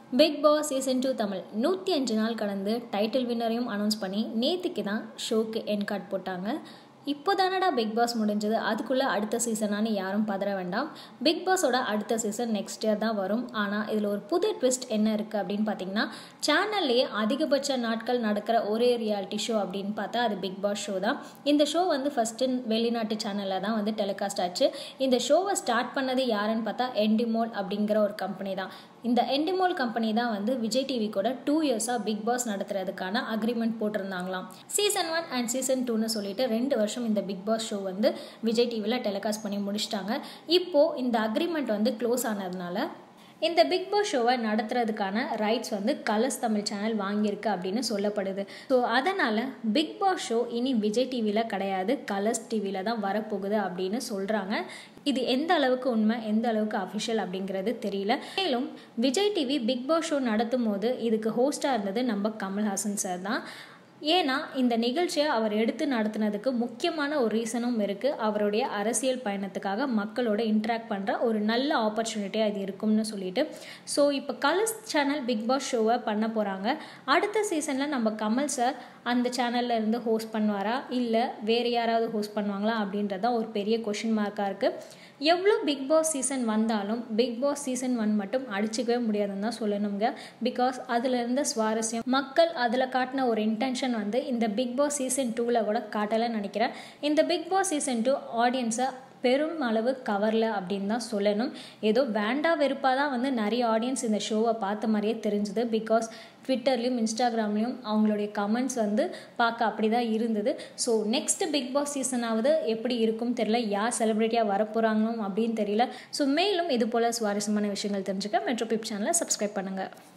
Big Boss season 2 Tamil 105 நாள் கடந்து title வின்னரையும் announce பண்ணி நேற்றுக்கு தான் ஷோக்கு என் கார்டு போட்டாங்க. இப்போ தானடா பிக் பாஸ் முடிஞ்சது, அதுக்குள்ளே அடுத்த சீசனானு யாரும் பதற வேண்டாம். பிக் பாஸோட அடுத்த சீசன் நெக்ஸ்ட் இயர் தான் வரும். ஆனால் இதில் ஒரு புது ட்விஸ்ட் என்ன இருக்குது அப்படின்னு பார்த்தீங்கன்னா, சேனல்லையே அதிகபட்ச நாட்கள் நடக்கிற ஒரே ரியாலிட்டி ஷோ அப்படின்னு பார்த்தா அது பிக் பாஸ் ஷோ தான். இந்த ஷோ ஃபஸ்ட்டு வெளிநாட்டு சேனலில் தான் டெலிகாஸ்ட் ஆச்சு. இந்த ஷோவை ஸ்டார்ட் பண்ணது யாருன்னு பார்த்தா எண்டிமோல் அப்படிங்கிற ஒரு கம்பெனி தான். இந்த எண்டிமோல் கம்பெனி தான் விஜய் டிவி கூட 2 இயர்ஸாக பிக் பாஸ் நடத்துறதுக்கான அக்ரிமெண்ட் போட்டிருந்தாங்களாம். சீசன் 1 அண்ட் சீசன் 2ன்னு சொல்லிட்டு 2 வருஷம் இந்த பிக் பாஸ் ஷோ விஜய் டிவியில் டெலிகாஸ்ட் பண்ணி முடிச்சிட்டாங்க. இப்போது இந்த அக்ரிமெண்ட் க்ளோஸ் ஆனதுனால இந்த பிக் பாஸ் ஷோவை நடத்துறதுக்கான ரைட்ஸ் கலர்ஸ் தமிழ் சேனல் வாங்கியிருக்கு அப்படின்னு சொல்லப்படுது. ஸோ அதனால் பிக் பாஸ் ஷோ இனி விஜய் டிவியில் கிடையாது, கலர்ஸ் டிவியில் தான் வரப்போகுது அப்படின்னு சொல்கிறாங்க. இது எந்த அளவுக்கு உண்மை, எந்த அளவுக்கு அஃபிஷியல் அப்படிங்கிறது தெரியல. மேலும் விஜய் டிவி பிக் பாஸ் ஷோ நடத்தும் போது இதுக்கு ஹோஸ்டாக இருந்தது நம்ம கமல்ஹாசன் சார் தான். ஏன்னா இந்த நிகழ்ச்சியை அவர் எடுத்து நடத்துனதுக்கு முக்கியமான ஒரு ரீசனும் இருக்குது. அவருடைய அரசியல் பயணத்துக்காக மக்களோட இன்ட்ராக்ட் பண்ணுற ஒரு நல்ல ஆப்பர்ச்சுனிட்டியாக இது இருக்கும்னு சொல்லிட்டு. ஸோ இப்போ கலர்ஸ் சேனல் பிக் பாஸ் ஷோவை பண்ண போகிறாங்க. அடுத்த சீசனில் நம்ம கமல் சார் அந்த சேனலில் இருந்து ஹோஸ்ட் பண்ணுவாரா இல்லை வேறு யாராவது ஹோஸ்ட் பண்ணுவாங்களா அப்படின்றதான் ஒரு பெரிய கொஷின் மார்க்காக இருக்குது. எவ்வளோ பிக் பாஸ் சீசன் வந்தாலும் பிக் பாஸ் சீசன் 1 மட்டும் அடிச்சிக்கவே முடியாதுன்னு தான் சொல்லணுங்க. பிகாஸ் அதில் இருந்த சுவாரஸ்யம், மக்கள் அதில் காட்டின ஒரு இன்டென்ஷன் இந்த பிக் பாஸ் சீசன் 2ல் கூட காட்டலைன்னு நினைக்கிறேன். இந்த பிக் பாஸ் சீசன் 2 ஆடியன்ஸை பெரும் அளவு கவரல அப்படின்னு தான் சொல்லணும். ஏதோ வேண்டா வெறுப்பாக தான் நிறைய ஆடியன்ஸ் இந்த ஷோவை பார்த்த மாதிரியே தெரிஞ்சுது. பிகாஸ் ட்விட்டர்லேயும் இன்ஸ்டாகிராம்லேயும் அவங்களுடைய கமெண்ட்ஸ் பார்க்க அப்படி தான் இருந்தது. ஸோ நெக்ஸ்ட் பிக் பாஸ் சீசனாவது எப்படி இருக்கும் தெரியல, யார் செலிப்ரிட்டியாக வரப்போகிறாங்களோ அப்படின்னு தெரியல. ஸோ மேலும் இது போல் சுவாரஸ்யமான விஷயங்கள் தெரிஞ்சுக்க மெட்ரோ பிப் சேனலை சப்ஸ்கிரைப் பண்ணுங்கள்.